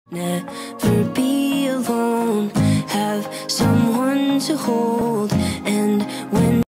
Never be alone, have someone to hold. And when